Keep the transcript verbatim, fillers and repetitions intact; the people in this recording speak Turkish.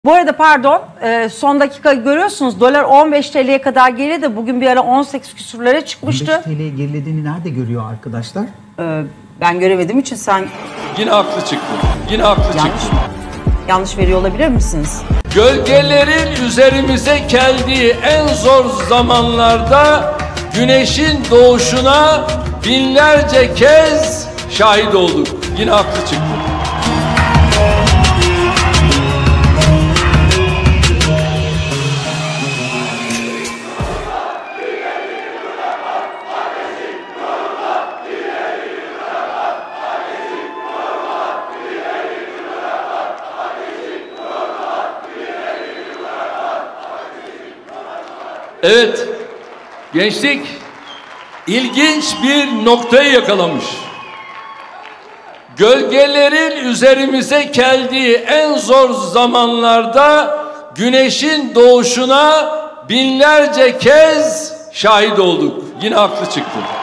Bu arada pardon, e, son dakika görüyorsunuz dolar on beş T L'ye kadar geriledi. Bugün bir ara on sekiz küsurlara çıkmıştı. on beş T L'ye gerilediğini nerede görüyor arkadaşlar? Ee, ben göremediğim için sen... Yine haklı çıktı. Yine haklı Yanlış çıktı. mı? Yanlış veriyor olabilir misiniz? Gölgelerin üzerimize geldiği en zor zamanlarda güneşin doğuşuna binlerce kez şahit olduk. Yine haklı çıktı. Evet, gençlik ilginç bir noktayı yakalamış. Gölgelerin üzerimize geldiği en zor zamanlarda güneşin doğuşuna binlerce kez şahit olduk. Yine haklı çıktı.